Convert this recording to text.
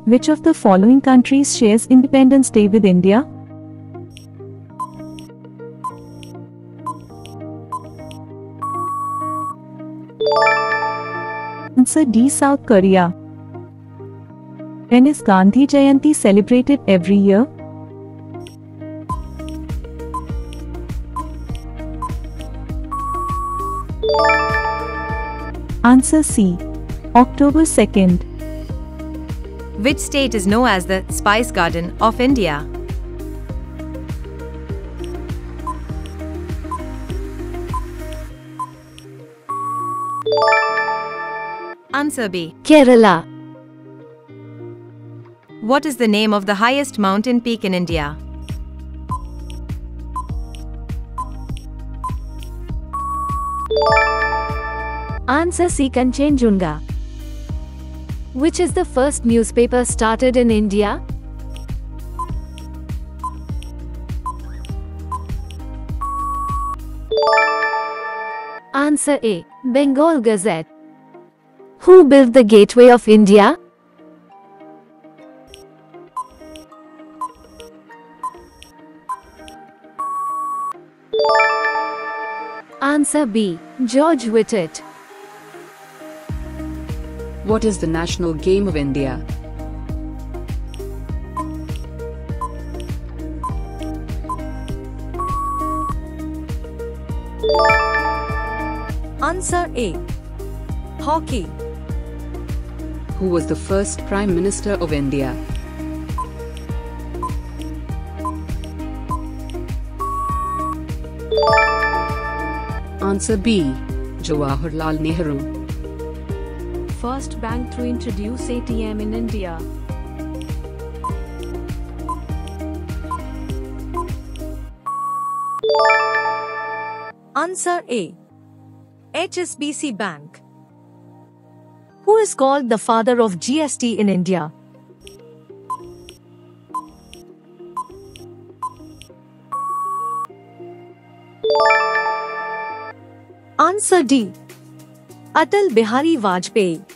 Which of the following countries shares Independence Day with India? Answer D. South Korea. When is Gandhi Jayanti celebrated every year? Answer C. October 2nd. Which state is known as the Spice Garden of India? Answer B. Kerala. What is the name of the highest mountain peak in India? Answer C. Kanchenjunga. Which is the first newspaper started in India? Answer A. Bengal Gazette. Who built the Gateway of India? Answer B. George Whitted. What is the national game of India? Answer A. Hockey. Who was the first Prime Minister of India? Answer B. Jawaharlal Nehru. First bank to introduce ATM in India. Answer A. HSBC Bank. Who is called the father of GST in India? Answer D. Atal Bihari Vajpayee.